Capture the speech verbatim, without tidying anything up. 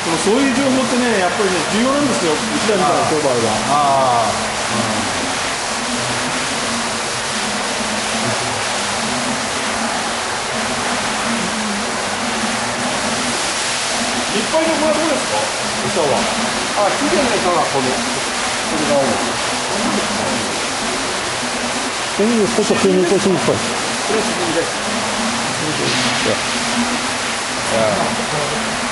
もそういう情報ってね、やっぱりね、重要なんですよ、うちらみたいな商売は。 ああ、 いっぱいのこれはどうですか、餌は。 あ、綺麗な人がこの、これが多い。 생일 포토 크는 꽃이 이뻐. 그래, 지금 이제. 야.